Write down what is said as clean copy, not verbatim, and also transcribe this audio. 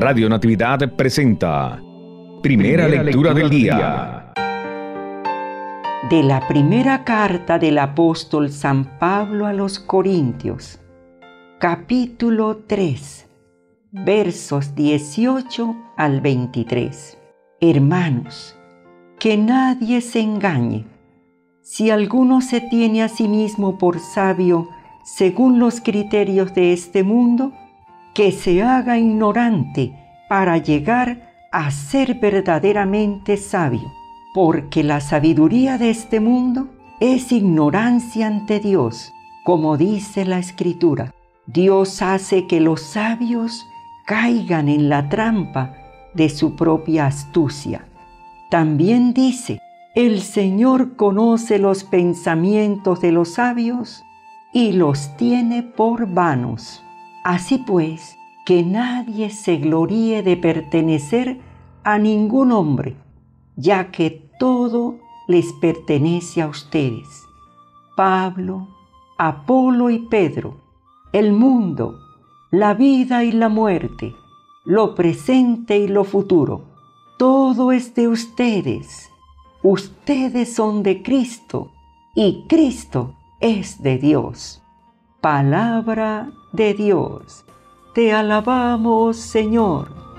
Radio Natividad presenta Primera Lectura del Día. De la primera carta del apóstol San Pablo a los Corintios, capítulo 3, versos 18 al 23. Hermanos, que nadie se engañe. Si alguno se tiene a sí mismo por sabio según los criterios de este mundo, que se haga ignorante para llegar a ser verdaderamente sabio, porque la sabiduría de este mundo es ignorancia ante Dios, como dice la Escritura. Dios hace que los sabios caigan en la trampa de su propia astucia. También dice: el Señor conoce los pensamientos de los sabios y los tiene por vanos. Así pues, que nadie se gloríe de pertenecer a ningún hombre, ya que todo les pertenece a ustedes. Pablo, Apolo y Pedro, el mundo, la vida y la muerte, lo presente y lo futuro, todo es de ustedes. Ustedes son de Cristo y Cristo es de Dios. Palabra de Dios. Te alabamos, Señor.